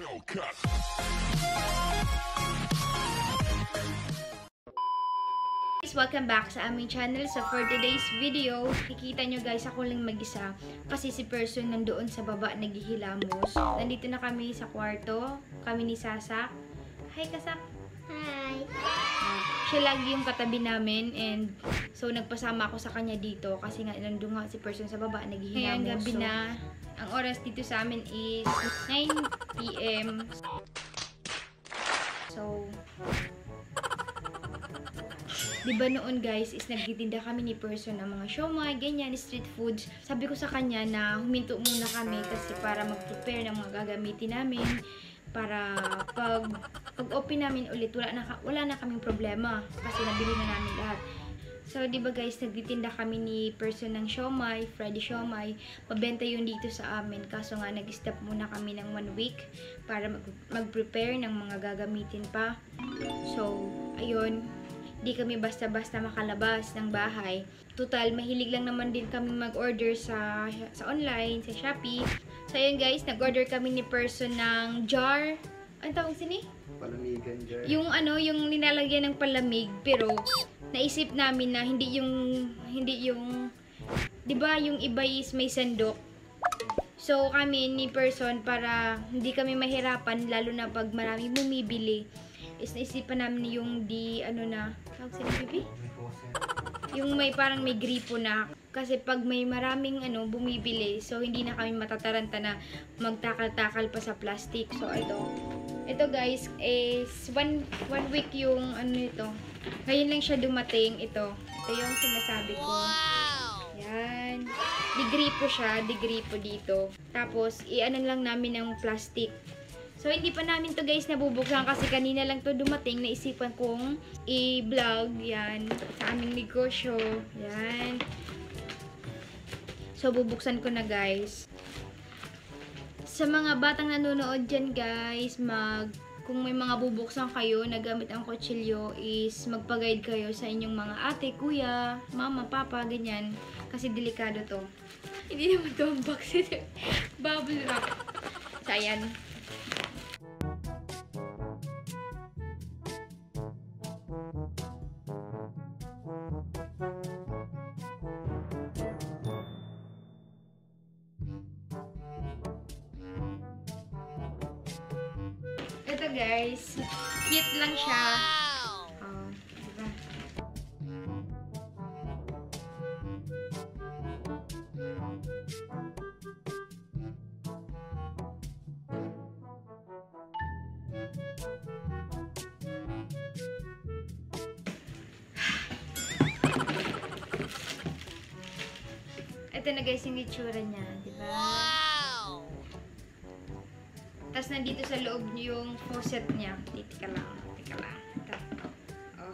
Welcome back sa aming channel. So for today's video, kikita nyo guys, ako lang mag-isa kasi si person nandoon sa baba naghihilamos. Nandito na kami sa kwarto, kami ni Sasak. Hi Kasak! Hi! Siya lagi yung katabi namin and so nagpasama ako sa kanya dito kasi nga nandun nga si person sa baba naghihilamos. Ngayon gabi na, ang oras dito sa amin is 9 PM. So diba noon guys, is nagtitinda kami ni person ng mga siomai, ganyan, street foods. Sabi ko sa kanya na huminto muna kami kasi para mag-prepare ng mga gagamitin namin. Para pag open namin ulit, wala na kaming problema kasi nabili na namin lahat. So, diba guys, nagtitinda kami ni person ng siomai, Friday siomai. Mabenta yun dito sa amin. Kaso nga, nag-stop muna kami ng 1 week para mag-prepare ng mga gagamitin pa. So, ayun. Di kami basta-basta makalabas ng bahay. Total, mahilig lang naman din kami mag-order sa online, sa Shopee. So, ayun guys, nag-order kami ni person ng jar. Ano tawag sini? Palamigan jar. Yung ano, yung nilalagyan ng palamig. Pero, naisip namin na hindi yung, di ba yung iba is may sandok. So, kami ni person para hindi kami mahirapan, lalo na pag marami bumibili. Is naisipan namin yung tawag sila bibi? Yung may parang may gripo na. Kasi pag may maraming bumibili, so hindi na kami matataranta na magtakal-takal pa sa plastic. So ito guys is one week yung ito. Ngayon lang siya dumating. Ito yung sinasabi ko. Yan. Digripo siya, digripo dito. Tapos lang namin ng plastic. So, hindi pa namin to guys nabubuksan kasi kanina lang to dumating. Naisipan kong i-vlog yan sa aming negosyo. Yan. So, bubuksan ko na guys. Sa mga batang nanonood dyan guys, kung may mga bubuksan kayo na gamit ang kutsilyo is magpa-guide kayo sa inyong mga ate, kuya, mama, papa, ganyan. Kasi delikado to. Hindi naman to ang box. Bubble wrap. So, ayan. Ito guys, cute lang siya. Oh, diba? Ito na guys yung itsura niya, diba? Tapos nandito sa loob yung faucet niya. Tika lang. Ito. Oh.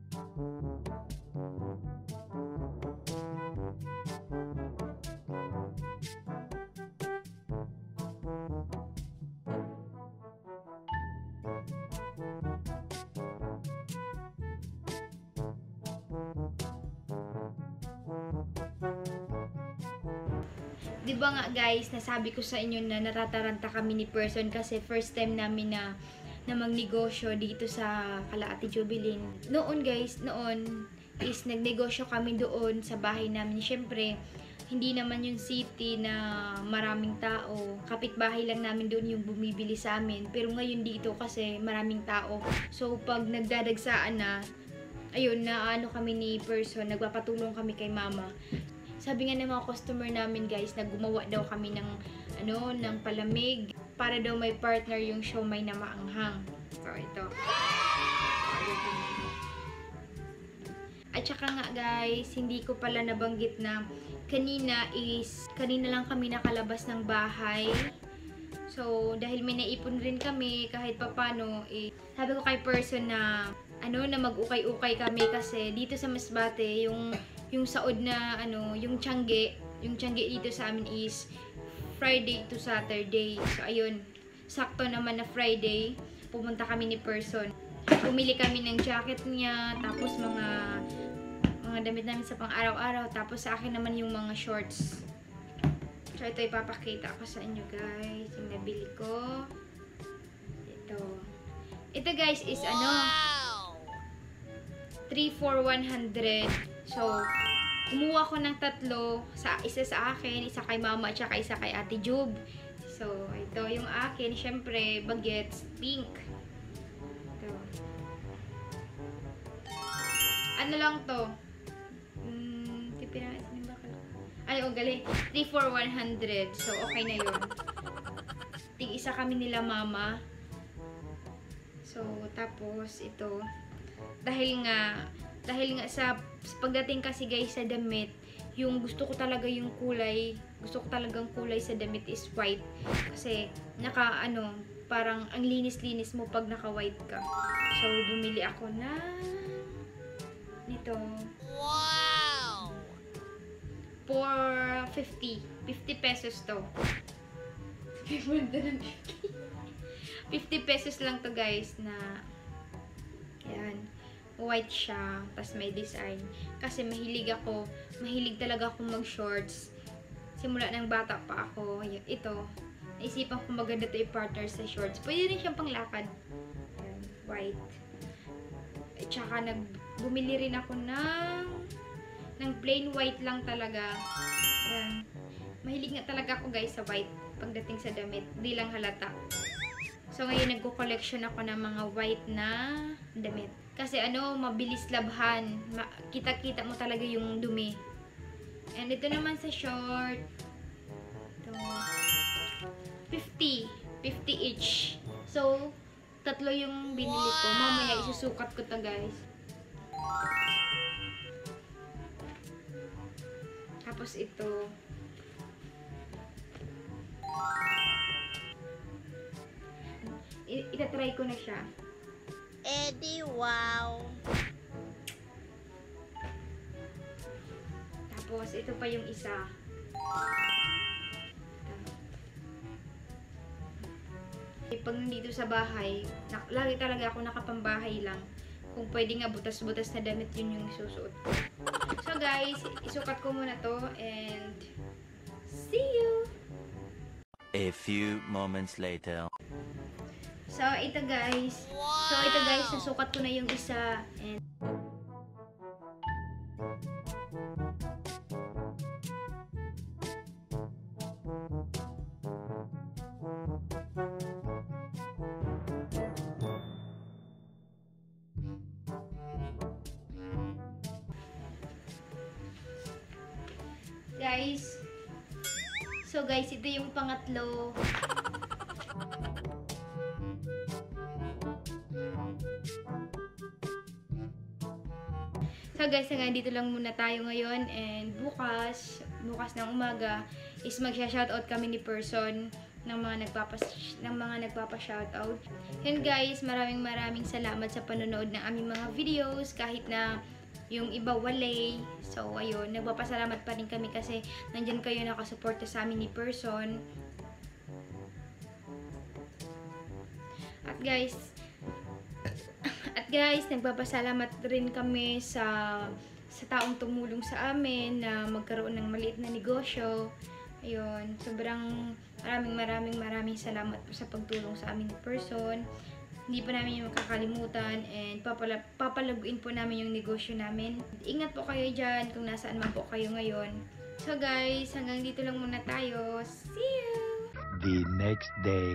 Diba nga guys, nasabi ko sa inyo na natataranta kami ni person kasi first time namin na magnegosyo dito sa Ate Jubilin. Noon guys, is nagnegosyo kami doon sa bahay namin. Siyempre, hindi naman yung city na maraming tao. Kapitbahay lang namin doon yung bumibili sa amin. Pero ngayon dito kasi maraming tao. So pag nagdadagsaan na, ayun na kami ni person, nagpapatulong kami kay mama. Sabi nga ng mga customer namin guys, na gumawa daw kami ng palamig para daw may partner yung siomai na maanghang. So ito. At saka nga guys, hindi ko pala nabanggit na kanina lang kami nakalabas ng bahay. So dahil may naipon rin kami kahit papano, sabi ko kay person na na mag-ukay-ukay kami kasi dito sa Masbate yung saod na yung tiangge dito sa amin is Friday to Saturday. So ayun, sakto naman na Friday, pumunta kami ni person. Bumili kami ng jacket niya, tapos mga damit namin sa pang-araw-araw, tapos sa akin naman yung mga shorts. So ito ipapakita ko sa inyo guys, yung nabili ko. Ito guys is ano, 3 for 100. So, kumuha ko ng tatlo. Isa sa akin, isa kay mama, at saka isa kay Ate Jube. So, ito yung akin. Siyempre, bagets, pink. Ito. Ano lang to? Ay, oh, galing. 3 for 100. So, okay na yun. Tig-isa kami nila mama. So, tapos, ito. Dahil nga sa pagdating kasi guys sa damit, yung gusto ko talaga yung kulay, gusto ko talagang kulay sa damit is white. Kasi, parang ang linis-linis mo pag naka-white ka. So, bumili ako na nito. Wow! For 50 pesos to. 50 pesos lang to guys na yan. White siya, tas may design. Kasi mahilig talaga akong mag-shorts. Simula ng bata pa ako. Ito, naisipan ko maganda to i-partner sa shorts. Pwede rin siyang panglakad. Yan, white. At saka bumili rin ako ng plain white lang talaga. Yan. Mahilig nga talaga ako guys sa white pagdating sa damit. Di lang halata. So ngayon nagko-collection ako ng mga white na damit. Kasi mabilis labhan. Kita-kita mo talaga yung dumi. And ito naman sa short. Ito. 50 each. So, tatlo yung binili ko. Mamaya isusukat ko to guys. Tapos ito. Itatry ko na siya. Eddie, wow! Tapos, ito pa yung isa. Pag nandito sa bahay, lagi talaga ako nakapambahay lang. Kung pwede nga butas-butas na damit, yun yung isusuot ko. So guys, isukat ko muna to and see you! A few moments later. So ito guys, nasukat ko na yung isa and guys, ito yung pangatlo. So guys, hanggang dito lang muna tayo ngayon and bukas ng umaga is magsha-shoutout kami ni Person ng mga nagpapa-shoutout. And guys, maraming salamat sa panonood ng aming mga videos kahit na yung iba walay. So, ayun, nagpapasalamat pa rin kami kasi nandyan kayo nakasuporta sa amin ni Person. At guys, nagpapasalamat rin kami sa taong tumulong sa amin na magkaroon ng maliit na negosyo. Ayun, sobrang maraming salamat po sa pagtulong sa amin ni Person. Hindi pa namin yung makakalimutan and papalaguin po namin yung negosyo namin. Ingat po kayo dyan kung nasaan man po kayo ngayon. So guys, hanggang dito lang muna tayo. See you! The next day.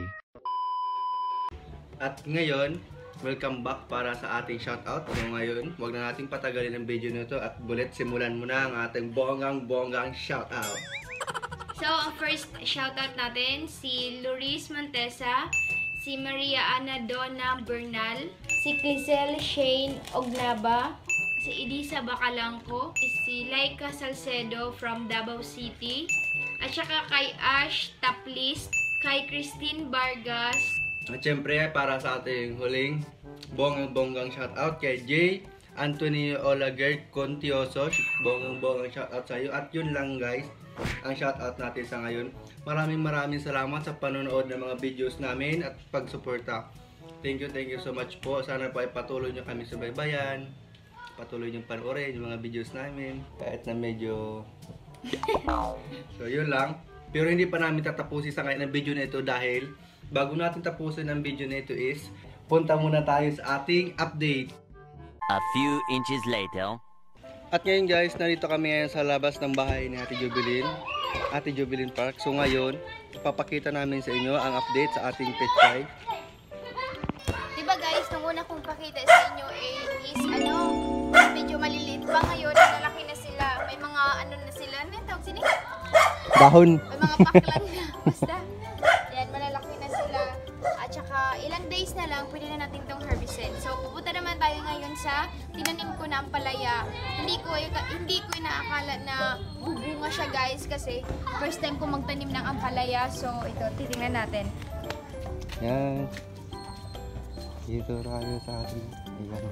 At ngayon, welcome back para sa ating shoutout. So ngayon, wag na nating patagalin ang video nito at Bullet, simulan mo na ang ating bonggang shoutout. So, ang first shoutout natin, si Luris Montesa, si Maria Ana Donna Bernal, si Clisel Shane Ognaba, si Edisa Bacalangco, si Laika Salcedo from Davao City, at saka kay Ash Taplis, kay Christine Vargas. At syempre, para sa ating huling bonggang shoutout kay J. Anthony Olaguer Contioso, bonggang shoutout sa iyo. At yun lang guys, ang shoutout natin sa ngayon. Maraming salamat sa panonood ng mga videos namin at pagsuporta. Thank you so much po. Sana po ay patuloy nyo kami subaybayan. Patuloy nyo panoorin yung mga videos namin. Kahit na medyo... So yun lang. Pero hindi pa namin tatapusin sa ngayon ang video na ito dahil bago natin tapusin ang video na ito is punta muna tayo sa ating update. A few inches later. At ngayon guys, narito kami ngayon sa labas ng bahay ni Ate Jubilin Park. So ngayon, ipapakita namin sa inyo ang update sa ating pechay. Diba guys, nung una kong pakita sa inyo is medyo maliliit pa ngayon, lalaki na sila. May mga na sila, ano yung tawag sila? Dahon. May mga paklan na, basta. Yan, malalaki na sila. At saka, ilang days na lang, pwede na natin itong herbicide. So, pupunta naman tayo ngayon sa tinanim ko na ampalaya. Hindi ko inaakala na bubunga siya guys, kasi first time ko magtanim ng ampalaya. So, ito, titingnan natin. Yan. Dito tayo sa ating. Ayan.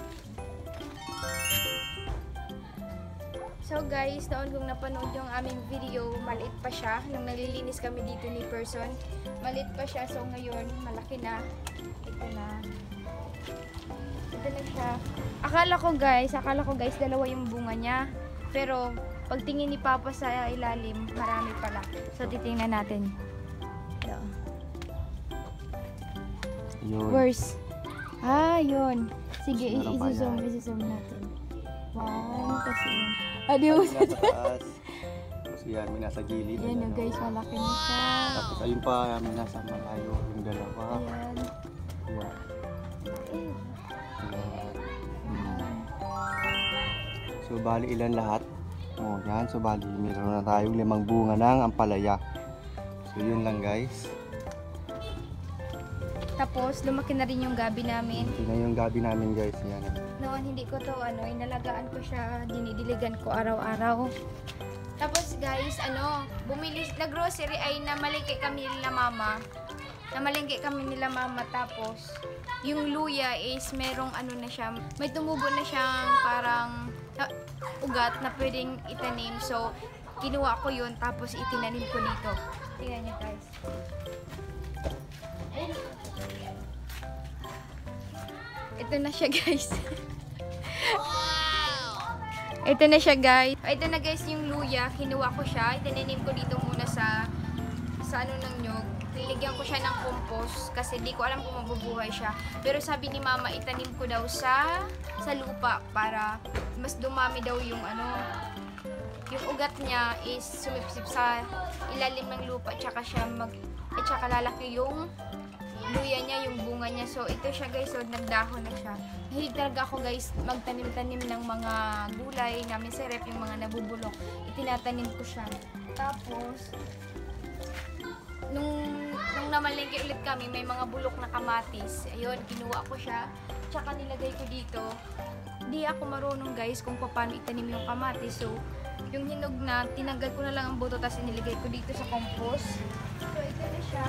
So guys, noon kung napanood yung aming video, maliit pa siya. Nung naglilinis kami dito ni Person, maliit pa siya. So ngayon, malaki na. Ito na. Ito na siya. Akala ko guys, dalawa yung bunga niya. Pero, pagtingin ni Papa sa ilalim, marami pala. So, titingnan natin. Ito. Yun. Worse. Yun. Sige, Meron pa isi-zoom natin. One, kasi yun. Adios. Nasa taas. Tapos yan, may nasa gilid. Yan Ayan, guys, malaki na siya. Tapos ayun pa, may nasa malayo yung dalawa. Ayan. Yan. Yan. So, bali ilan lahat? Oh, yan. So, bali meron na tayong 5 bunga ng ampalaya. So, yun lang guys. Tapos, lumaki na rin yung gabi namin. Ito na yung gabi namin guys. Yan. Noon, hindi ko to, inalagaan ko siya, dinidiligan ko araw-araw. Tapos, guys, nag-grocery ay namalengke kami nila mama. Tapos, yung luya is merong na siya, may tumubo na siyang parang ugat na pwedeng itanim. So, kinuha ko yun, tapos itinanim ko dito. Tingnan niyo guys. Ito na siya guys. Ito na siya guys. Ito na guys yung luya. Kinuha ko siya. Itinanim ko dito muna sa ng nyog. Niligyan ko siya ng compost kasi di ko alam kung mabubuhay siya. Pero sabi ni mama, itanim ko daw sa lupa para mas dumami daw yung yung ugat niya is sumipsip sa ilalim ng lupa at saka lalaki yung luya niya, yung bunga niya. So, ito siya guys. So, nagdahon na siya. Mahilig talaga ako guys magtanim-tanim ng mga gulay namin sa rep, yung mga nabubulok. Itinatanim ko siya. Tapos, nung namalengke ulit kami, may mga bulok na kamatis. Ayun, kinuha ko siya. Tsaka nilagay ko dito. Hindi ako marunong guys kung paano itanim yung kamatis. So, yung hinog na, tinanggal ko na lang ang buto, tapos nilagay ko dito sa compost. So, ito na siya.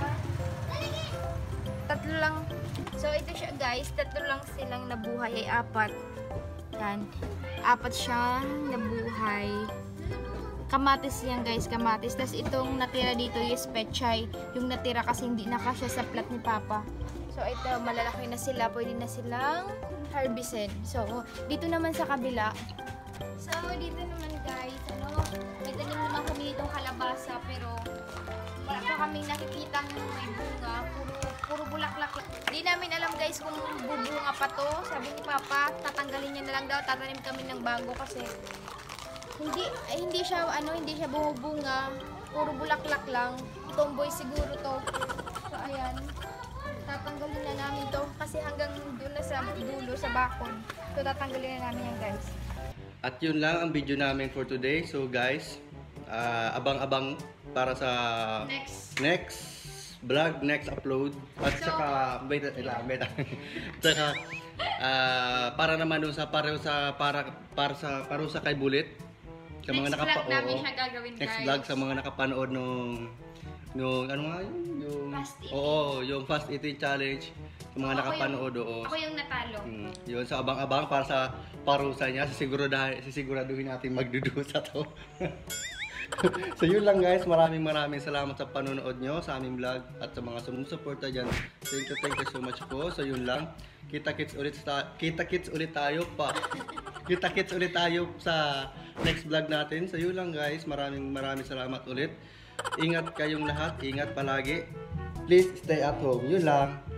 Tatlo lang. So, ito siya guys. Tatlo lang silang nabuhay ay 4. Yan. 4 siyang nabuhay. Kamatis yan guys. Kamatis. Tapos itong natira dito is pechay. Yung natira kasi hindi nakasya sa plat ni Papa. So, ito. Malalaki na sila. Pwede na silang herbicide. So, dito naman sa kabila. So, dito naman guys. May tanim naman kami ditong kalabasa. Pero, wala pa kaming nakikita may bunga. Puro bulaklak. Di namin alam guys kung bubunga pa to. Sabi ni Papa, tatanggalin niya na lang daw. Tatanim kami ng bago kasi hindi siya bumubunga. Puro bulaklak lang. Tomboy siguro to. So ayan. Tatanggalin na namin to kasi hanggang doon na sa dulo sa bakod. So tatanggalin na namin yan guys. At yun lang ang video namin for today. So guys, abang-abang para sa next vlog, next upload. At saka saka para naman doon sa parusa kay Bullet. Sa mga vlog namin siya gagawin next guys. vlog sa mga nakapanood nung ano nga yun? Yung Fast eating. yung fast eating challenge. Sa mga nakapanood, Ako yung natalo. Yun, so abang-abang para sa parusa niya. Sisiguraduhin natin magdudusa to. So yun lang guys, maraming salamat sa panonood nyo sa aming vlog at sa mga sumusuporta dyan. Thank you so much po. So yun lang, kita-kits ulit tayo sa next vlog natin. So yun lang guys, maraming salamat ulit. Ingat kayong lahat, ingat palagi. Please stay at home. Yun lang.